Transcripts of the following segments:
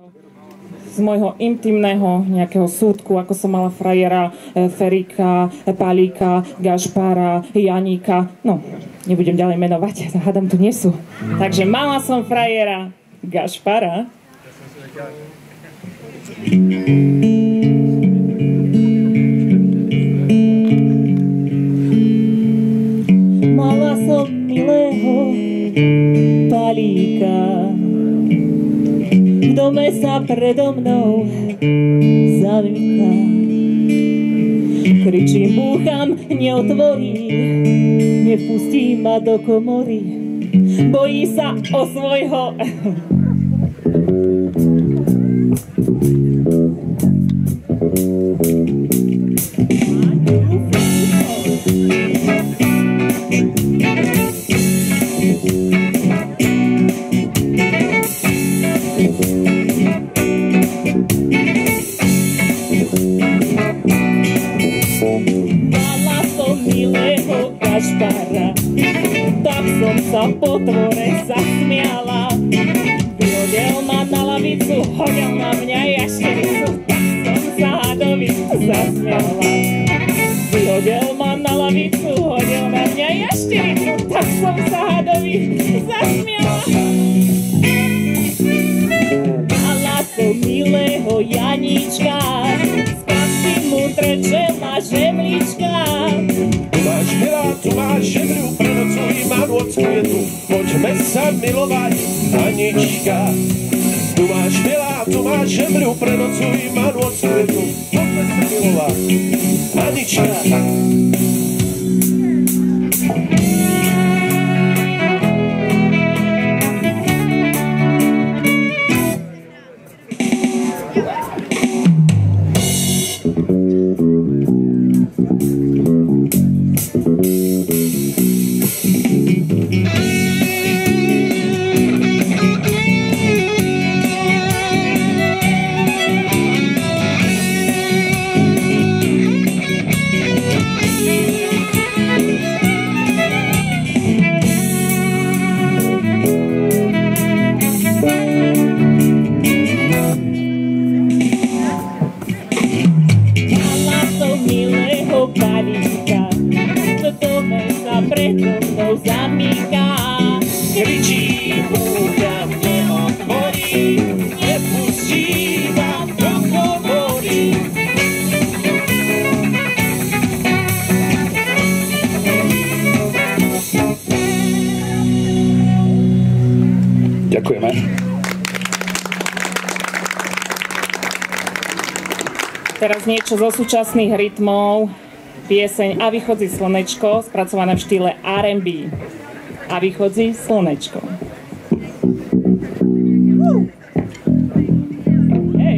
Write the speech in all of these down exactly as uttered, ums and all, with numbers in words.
z môjho intimného nejakého súdku, ako som mala frajera e, Ferika, Palíka, Gašpara, Janíka. No, nebudem ďalej menovať, hádam tu nie sú. Takže mala som frajera Gašpara. Mala som milého Palíka. V dome sa predo mnou zamyká. Kričím, búcham, neotvorí, nepustí ma do komory. Bojí sa o svojho. Tak som sa po tvore zasmiala. Vyhodil ma na lavicu, hodil na mňa jaštericu. Tak som sa hadovi zasmiala. Vyhodil ma na lavicu, hodil na mňa jaštericu. Tak som sa hadovi zasmiala. Mala som milého Janíčka, s každým mu trčela žemlička. Máš milá, tu máš žemľu, prenocuj ma nôcku je tu, poďme sa milovať, Anička. Tu máš milá, tu máš žemľu, prenocuj ma nôcku je tu, poďme sa milovať, Anička. Ďakujeme. Teraz niečo zo súčasných rytmov. Pieseň A vychodzi slnečko, spracovaná v štýle er end bí. A vychodzi slnečko. Hej.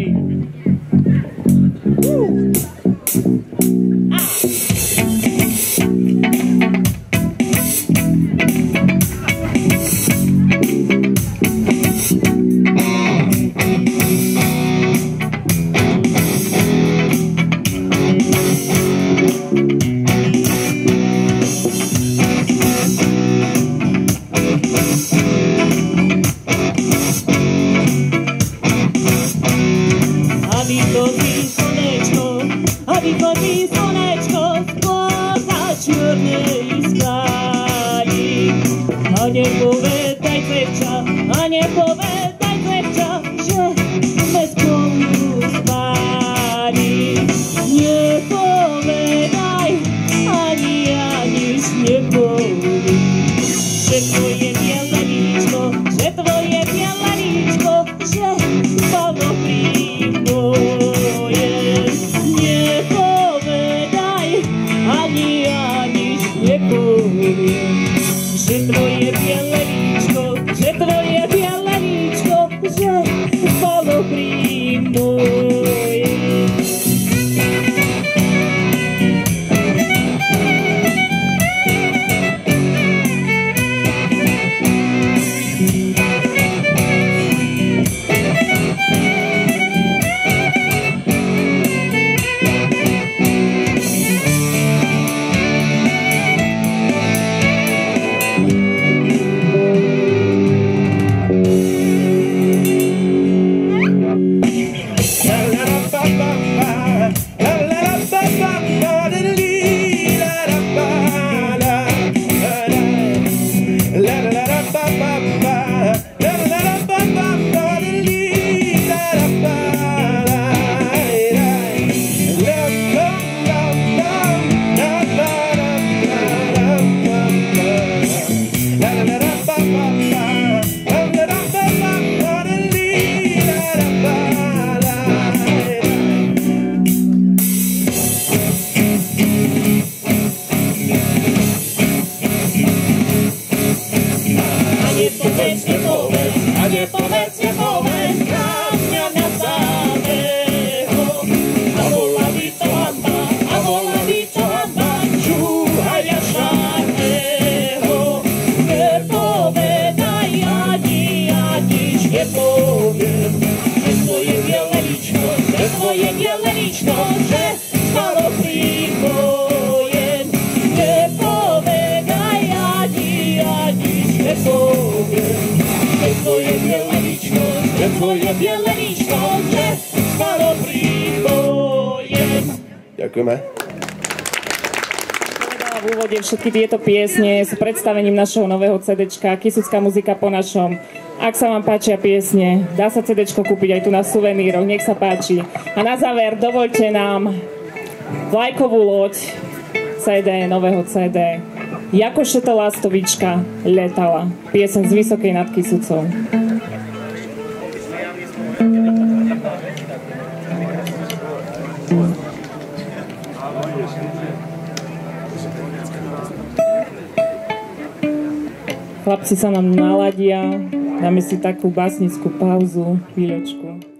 lično, že stalo príbojem. Nepovedaj ani, ani nepoviem, že tvoje biele lično, že tvoje biele lično, že stalo príbojem. Ďakujeme. V úvode všetky tieto piesne sú predstavením našeho nového cédéčka Kisucká muzika po našom. Ak sa vám páčia piesne, dá sa cédéčko kúpiť aj tu na suveníroch, nech sa páči. A na záver dovoľte nám vlajkovú loď cé dé, nového cé dé. Jakošeto lastovička letala. Piesen z Vysokej nad Kisucou. Chlapci sa nám naladia, dáme si takú básnickú pauzu, chvíľočku.